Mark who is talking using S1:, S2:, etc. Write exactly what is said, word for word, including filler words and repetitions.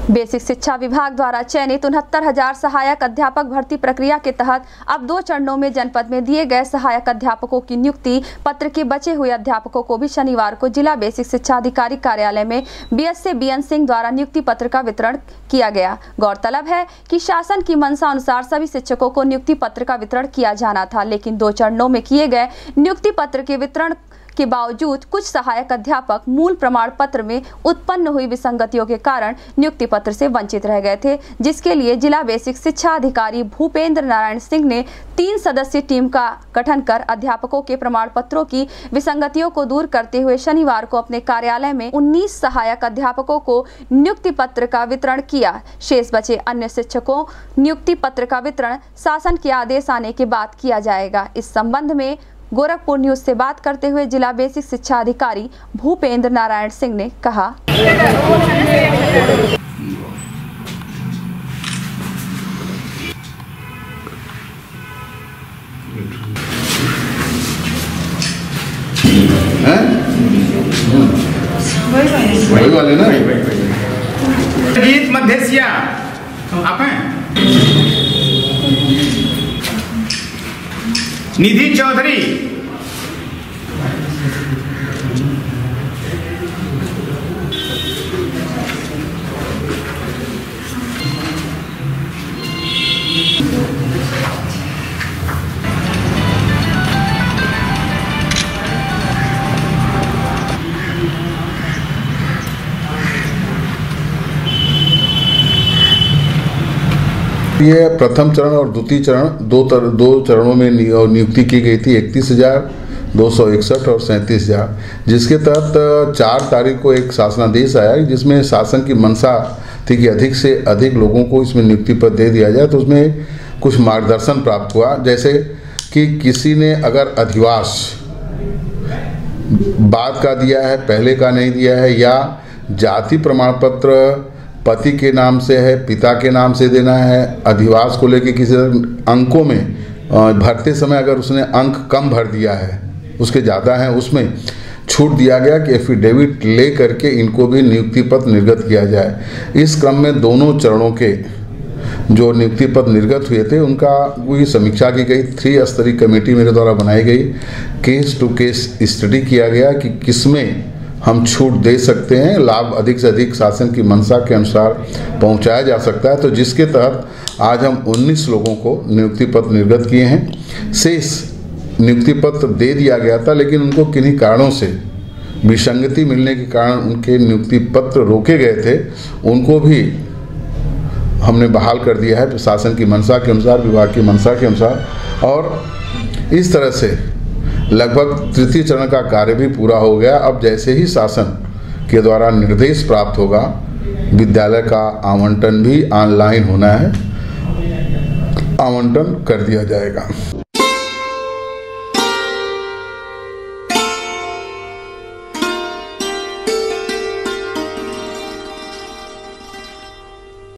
S1: Basic शिक्षा विभाग द्वारा चयनित उनहत्तर हजार सहायक अध्यापक भर्ती प्रक्रिया के तहत अब दो चरणों में जनपद में दिए गए सहायक अध्यापकों की नियुक्ति पत्र के बचे हुए अध्यापकों को भी शनिवार को जिला बेसिक शिक्षा अधिकारी कार्यालय में बीएससी बीएन सिंह द्वारा नियुक्ति पत्र का वितरण किया गया। गौरतलब है कि शासन की मंशा अनुसार सभी शिक्षकों को नियुक्ति पत्र का वितरण किया जाना था, लेकिन दो चरणों में किए गए नियुक्ति पत्र के वितरण के बावजूद कुछ सहायक अध्यापक मूल प्रमाण पत्र में उत्पन्न हुई विसंगतियों के कारण नियुक्ति पत्र से वंचित रह गए थे, जिसके लिए जिला बेसिक शिक्षा अधिकारी भूपेंद्र नारायण सिंह ने तीन सदस्यीय टीम का गठन कर अध्यापकों के प्रमाण पत्रों की विसंगतियों को दूर करते हुए शनिवार को अपने कार्यालय में उन्नीस सहायक अध्यापकों को नियुक्ति पत्र का वितरण किया। शेष बचे अन्य शिक्षकों नियुक्ति पत्र का वितरण शासन के आदेश आने के बाद किया जाएगा। इस संबंध में गोरखपुर न्यूज से बात करते हुए जिला बेसिक शिक्षा अधिकारी भूपेंद्र नारायण सिंह ने कहा,
S2: वही वाले ना
S3: गीत मध्यसिया आप हैं निधि चौधरी,
S2: ये प्रथम चरण और द्वितीय चरण दो तर, दो चरणों में नियुक्ति की गई थी। इकतीस हजार दो सौ इकसठ और सैंतीस हजार जिसके तहत चार तारीख को एक शासनादेश आया जिसमें शासन की मंशा थी कि अधिक से अधिक लोगों को इसमें नियुक्ति पत्र दे दिया जाए। तो उसमें कुछ मार्गदर्शन प्राप्त हुआ, जैसे कि किसी ने अगर अधिवास बाद का दिया है, पहले का नहीं दिया है, या जाति प्रमाण पत्र पति के नाम से है, पिता के नाम से देना है, अधिवास को लेके किसी अंकों में भरते समय अगर उसने अंक कम भर दिया है, उसके ज़्यादा है, उसमें छूट दिया गया कि एफिडेविट ले करके इनको भी नियुक्ति पत्र निर्गत किया जाए। इस क्रम में दोनों चरणों के जो नियुक्ति पत्र निर्गत हुए थे उनका पूरी समीक्षा की गई। थ्री स्तरीय कमेटी मेरे द्वारा बनाई गई, केस टू केस स्टडी किया गया कि किसमें हम छूट दे सकते हैं, लाभ अधिक से अधिक शासन की मंशा के अनुसार पहुंचाया जा सकता है। तो जिसके तहत आज हम उन्नीस लोगों को नियुक्ति पत्र निर्गत किए हैं। शेष नियुक्ति पत्र दे दिया गया था, लेकिन उनको किन्हीं कारणों से विसंगति मिलने के कारण उनके नियुक्ति पत्र रोके गए थे, उनको भी हमने बहाल कर दिया है शासन की मंशा के अनुसार, विभाग की मंशा के अनुसार। और इस तरह से लगभग तृतीय चरण का कार्य भी पूरा हो गया। अब जैसे ही शासन के द्वारा निर्देश प्राप्त होगा, विद्यालय का आवंटन भी ऑनलाइन होना है, आवंटन कर दिया जाएगा।